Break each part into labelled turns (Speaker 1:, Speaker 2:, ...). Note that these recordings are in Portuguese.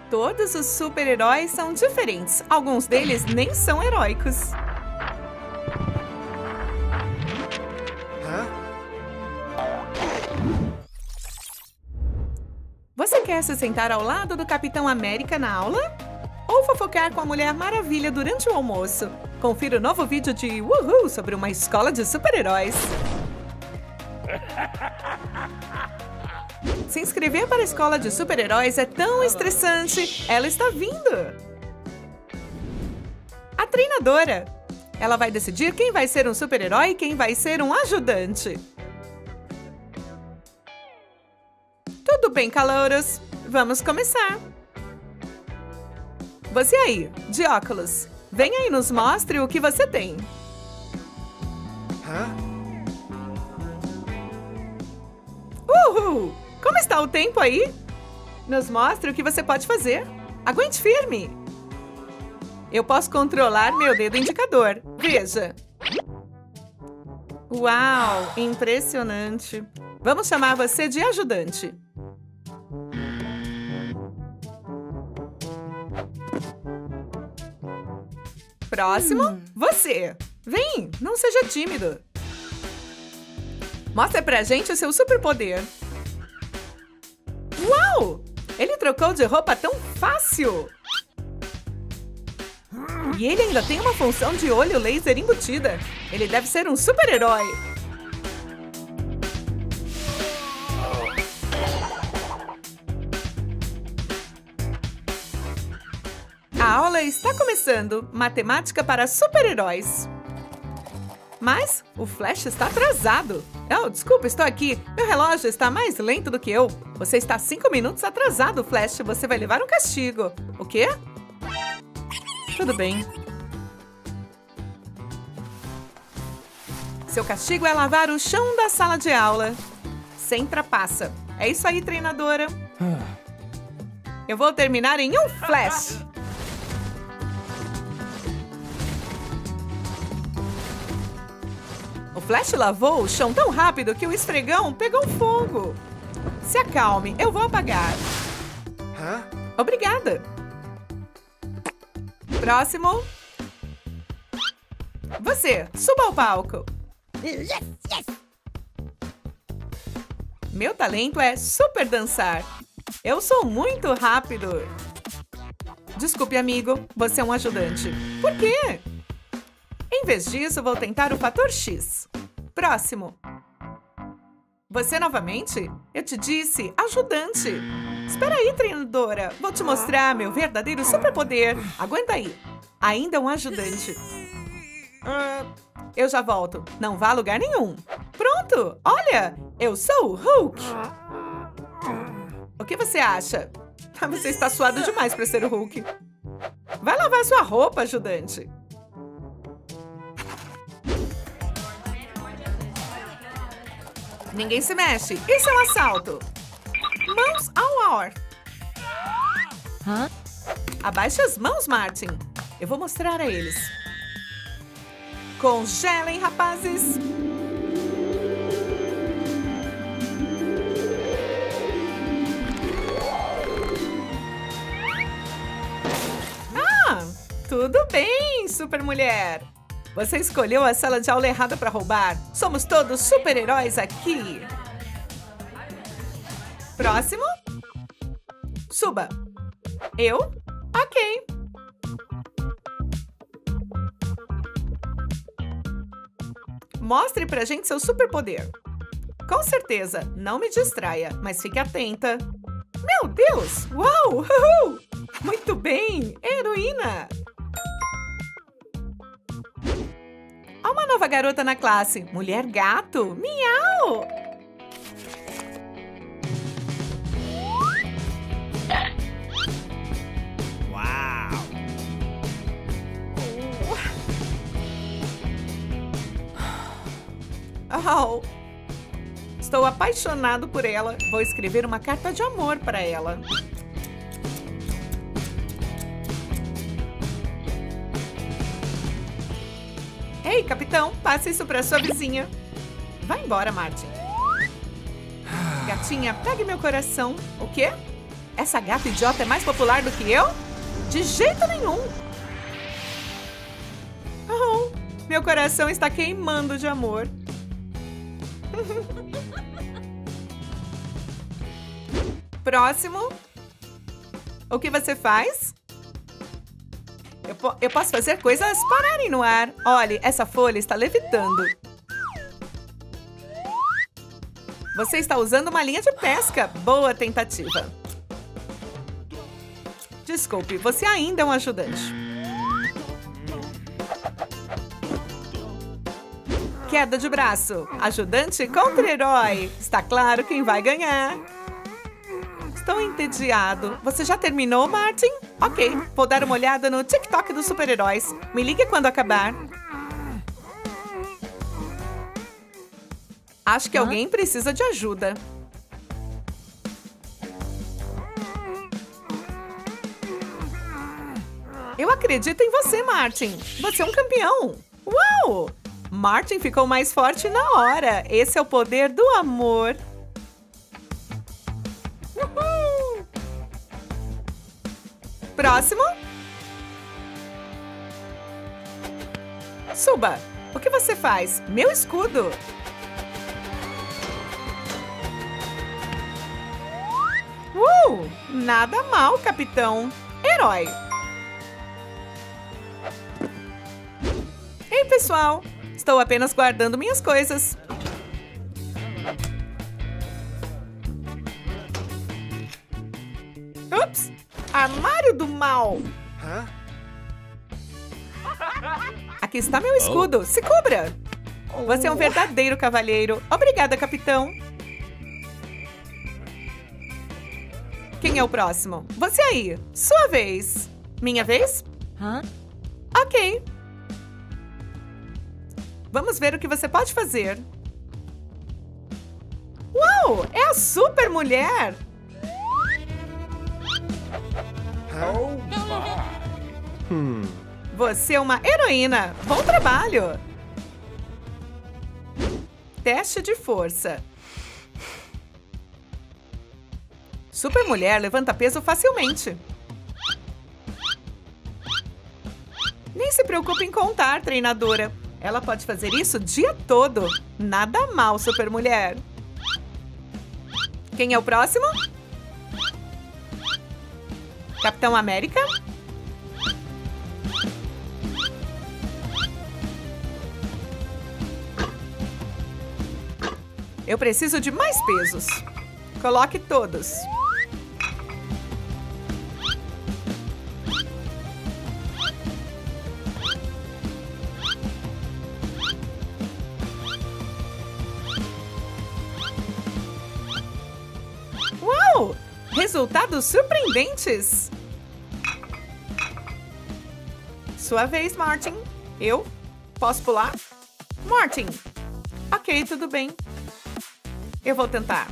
Speaker 1: Todos os super-heróis são diferentes. Alguns deles nem são heróicos. Você quer se sentar ao lado do Capitão América na aula? Ou fofocar com a Mulher Maravilha durante o almoço? Confira o novo vídeo de Woohoo sobre uma escola de super-heróis. Se inscrever para a escola de super-heróis é tão estressante. Ela está vindo. A treinadora. Ela vai decidir quem vai ser um super-herói e quem vai ser um ajudante. Tudo bem, calouros? Vamos começar. Você aí, de óculos. Vem aí e nos mostre o que você tem. Uhul! Como está o tempo aí? Nos mostre o que você pode fazer. Aguente firme. Eu posso controlar meu dedo indicador. Veja. Uau, impressionante. Vamos chamar você de ajudante. Próximo, você. Vem, não seja tímido. Mostra pra gente o seu superpoder. Uau! Ele trocou de roupa tão fácil! E ele ainda tem uma função de olho laser embutida. Ele deve ser um super-herói. A aula está começando. Matemática para super-heróis. Mas o Flash está atrasado. Oh, desculpa, estou aqui. Meu relógio está mais lento do que eu. Você está 5 minutos atrasado, Flash. Você vai levar um castigo. O quê? Tudo bem. Seu castigo é lavar o chão da sala de aula. Sem trapaça. É isso aí, treinadora. Eu vou terminar em um Flash. O Flash lavou o chão tão rápido que o esfregão pegou fogo. Se acalme, eu vou apagar. Obrigada. Próximo. Você, suba ao palco. Meu talento é super dançar. Eu sou muito rápido. Desculpe, amigo, você é um ajudante. Por quê? Em vez disso, vou tentar o fator X. Próximo. Você novamente? Eu te disse, ajudante. Espera aí, treinadora. Vou te mostrar meu verdadeiro superpoder. Aguenta aí. Ainda um ajudante. Eu já volto. Não vá a lugar nenhum. Pronto! Olha! Eu sou o Hulk. O que você acha? Você está suado demais para ser o Hulk. Vai lavar sua roupa, ajudante. Ninguém se mexe. Isso é um assalto. Mãos ao ar. Abaixe as mãos, Martin. Eu vou mostrar a eles. Congelem, rapazes. Ah, tudo bem, supermulher. Você escolheu a sala de aula errada para roubar. Somos todos super-heróis aqui. Próximo. Suba. Eu? Ok. Mostre pra gente seu superpoder. Com certeza, não me distraia, mas fique atenta. Meu Deus! Uau! Uhul! Muito bem! Heroína! Há uma nova garota na classe. Mulher gato. Miau!
Speaker 2: Uau!
Speaker 1: Oh. Estou apaixonado por ela. Vou escrever uma carta de amor para ela. Ei, capitão, passe isso para sua vizinha. Vai embora, Martin. Gatinha, pegue meu coração. O quê? Essa gata idiota é mais popular do que eu? De jeito nenhum! Oh, meu coração está queimando de amor. Próximo. O que você faz? Eu posso fazer coisas pararem no ar. Olhe, essa folha está levitando. Você está usando uma linha de pesca. Boa tentativa. Desculpe, você ainda é um ajudante. Queda de braço. Ajudante contra herói. Está claro quem vai ganhar. Estou entediado. Você já terminou, Martin? Ok, vou dar uma olhada no TikTok dos super-heróis. Me ligue quando acabar. Acho que alguém precisa de ajuda. Eu acredito em você, Martin. Você é um campeão. Uau! Martin ficou mais forte na hora. Esse é o poder do amor. Uhul! Próximo. Suba. O que você faz? Meu escudo. Nada mal, capitão. Herói. Ei, pessoal. Estou apenas guardando minhas coisas. Ups! Armário do mal. Aqui está meu escudo. Se cubra. Você é um verdadeiro cavalheiro. Obrigada, capitão. Quem é o próximo? Você aí. Sua vez. Minha vez? Ok. Vamos ver o que você pode fazer. Uau! É a super mulher! Você é uma heroína. Bom trabalho! Teste de força. Super mulher levanta peso facilmente. Nem se preocupe em contar, treinadora. Ela pode fazer isso o dia todo. Nada mal, super mulher. Quem é o próximo? Capitão América? Eu preciso de mais pesos. Coloque todos. Uau! Resultados surpreendentes! Sua vez, Martin. Eu? Posso pular? Martin! Ok, tudo bem. Eu vou tentar.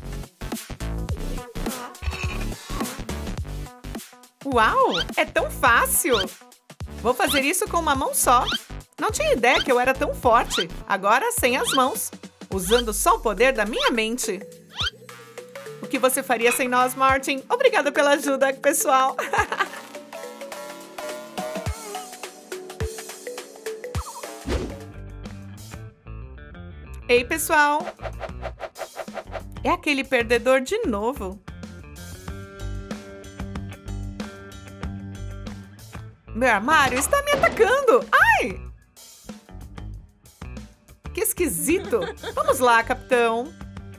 Speaker 1: Uau! É tão fácil! Vou fazer isso com uma mão só. Não tinha ideia que eu era tão forte. Agora sem as mãos. Usando só o poder da minha mente. O que você faria sem nós, Martin? Obrigada pela ajuda, pessoal. Ei, pessoal. É aquele perdedor de novo. Meu armário está me atacando. Ai! Que esquisito. Vamos lá, capitão.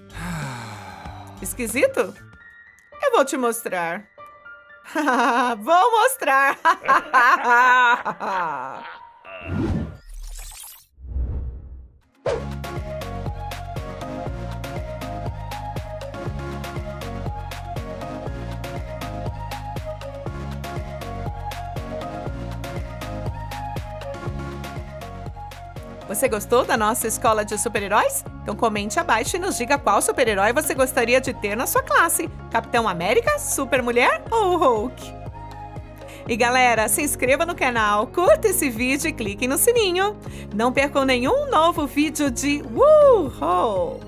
Speaker 1: Esquisito? Eu vou te mostrar. Vou mostrar. Você gostou da nossa escola de super-heróis? Então comente abaixo e nos diga qual super-herói você gostaria de ter na sua classe. Capitão América, Supermulher ou Hulk? E galera, se inscreva no canal, curta esse vídeo e clique no sininho. Não percam nenhum novo vídeo de Woohoo!